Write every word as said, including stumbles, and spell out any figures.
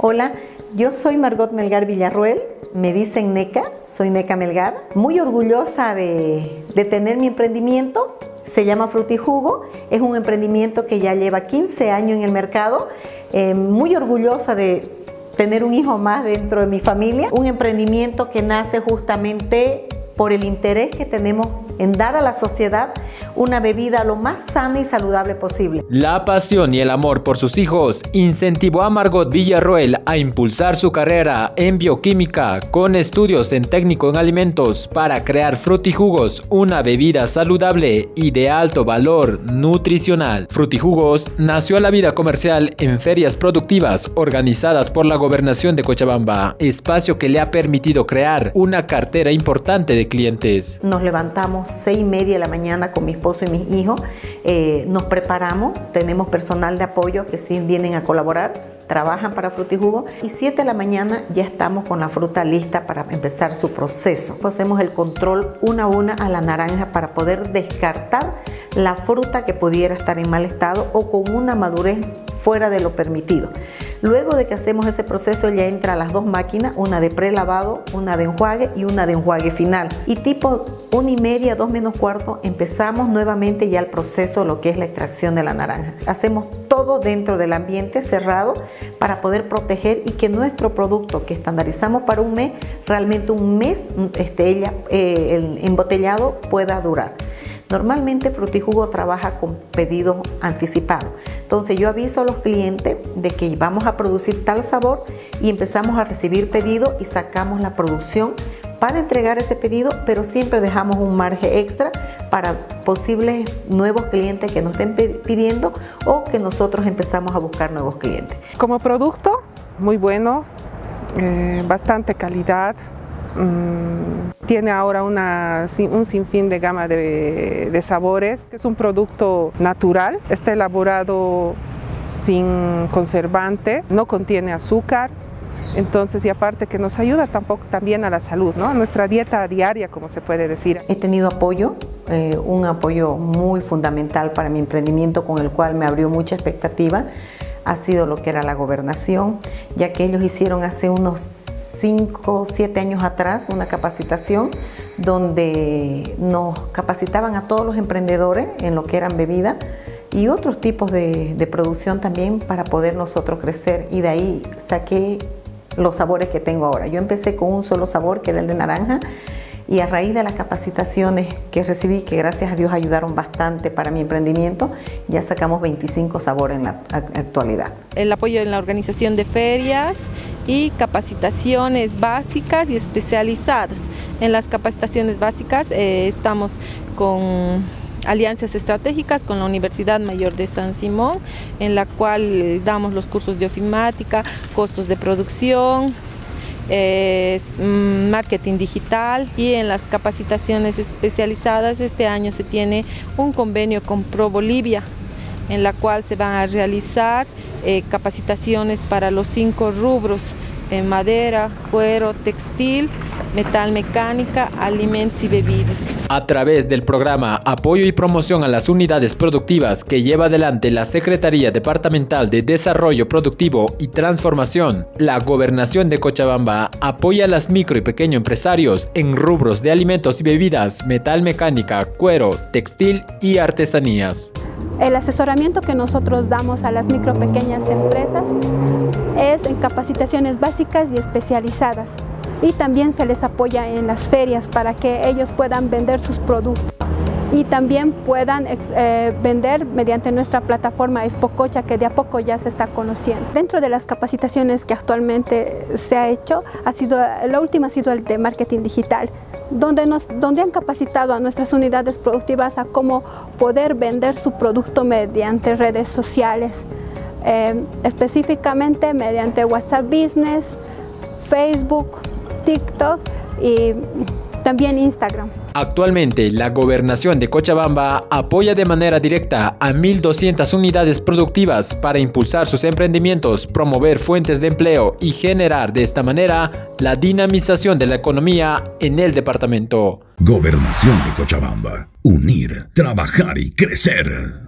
Hola, yo soy Margot Melgar Villarroel, me dicen Neca, soy Neca Melgar, muy orgullosa de, de tener mi emprendimiento, se llama Frutijugo, es un emprendimiento que ya lleva quince años en el mercado, eh, muy orgullosa de tener un hijo más dentro de mi familia, un emprendimiento que nace justamente por el interés que tenemos en dar a la sociedad una bebida lo más sana y saludable posible. La pasión y el amor por sus hijos incentivó a Margot Villarroel a impulsar su carrera en bioquímica con estudios en técnico en alimentos para crear Frutijugos, una bebida saludable y de alto valor nutricional. Frutijugos nació a la vida comercial en ferias productivas organizadas por la Gobernación de Cochabamba, espacio que le ha permitido crear una cartera importante de clientes. Nos levantamos seis y media de la mañana con mi esposo y mis hijos, eh, nos preparamos, tenemos personal de apoyo que sí vienen a colaborar, trabajan para Frutijugo y siete de la mañana ya estamos con la fruta lista para empezar su proceso. Hacemos el control una a una a la naranja para poder descartar la fruta que pudiera estar en mal estado o con una madurez fuera de lo permitido. Luego de que hacemos ese proceso ya entra a las dos máquinas, una de prelavado, una de enjuague y una de enjuague final. Y tipo una y media, dos menos cuarto, empezamos nuevamente ya el proceso, lo que es la extracción de la naranja. Hacemos todo dentro del ambiente cerrado para poder proteger y que nuestro producto que estandarizamos para un mes, realmente un mes este, ella, eh, el embotellado pueda durar. Normalmente Frutijugo trabaja con pedidos anticipados. Entonces yo aviso a los clientes de que vamos a producir tal sabor y empezamos a recibir pedidos y sacamos la producción para entregar ese pedido, pero siempre dejamos un margen extra para posibles nuevos clientes que nos estén pidiendo o que nosotros empezamos a buscar nuevos clientes. Como producto, muy bueno, eh, bastante calidad. Tiene ahora una, un sinfín de gama de, de sabores. Es un producto natural, está elaborado sin conservantes, no contiene azúcar. Entonces, y aparte que nos ayuda tampoco, también a la salud, ¿no? A nuestra dieta diaria, como se puede decir. He tenido apoyo, eh, un apoyo muy fundamental para mi emprendimiento con el cual me abrió mucha expectativa. Ha sido lo que era la gobernación, ya que ellos hicieron hace unos cinco o siete años atrás una capacitación donde nos capacitaban a todos los emprendedores en lo que eran bebidas y otros tipos de, de producción también para poder nosotros crecer, y de ahí saqué los sabores que tengo ahora. Yo empecé con un solo sabor que era el de naranja, y a raíz de las capacitaciones que recibí, que gracias a Dios ayudaron bastante para mi emprendimiento, ya sacamos veinticinco sabores en la actualidad. El apoyo en la organización de ferias y capacitaciones básicas y especializadas. En las capacitaciones básicas eh, estamos con alianzas estratégicas con la Universidad Mayor de San Simón, en la cual damos los cursos de ofimática, costos de producción, Eh, marketing digital, y en las capacitaciones especializadas este año se tiene un convenio con Pro Bolivia, en la cual se van a realizar eh, capacitaciones para los cinco rubros: eh, madera, cuero, textil, metal mecánica, alimentos y bebidas. A través del programa Apoyo y Promoción a las Unidades Productivas que lleva adelante la Secretaría Departamental de Desarrollo Productivo y Transformación, la Gobernación de Cochabamba apoya a las micro y pequeños empresarios en rubros de alimentos y bebidas, metal mecánica, cuero, textil y artesanías. El asesoramiento que nosotros damos a las micro y pequeñas empresas es en capacitaciones básicas y especializadas, y también se les apoya en las ferias para que ellos puedan vender sus productos y también puedan eh, vender mediante nuestra plataforma Expococha, que de a poco ya se está conociendo. Dentro de las capacitaciones que actualmente se ha hecho, ha sido, la última ha sido el de marketing digital, donde, nos, donde han capacitado a nuestras unidades productivas a cómo poder vender su producto mediante redes sociales, eh, específicamente mediante WhatsApp Business, Facebook, TikTok y también Instagram. Actualmente, la Gobernación de Cochabamba apoya de manera directa a mil doscientas unidades productivas para impulsar sus emprendimientos, promover fuentes de empleo y generar de esta manera la dinamización de la economía en el departamento. Gobernación de Cochabamba. Unir, trabajar y crecer.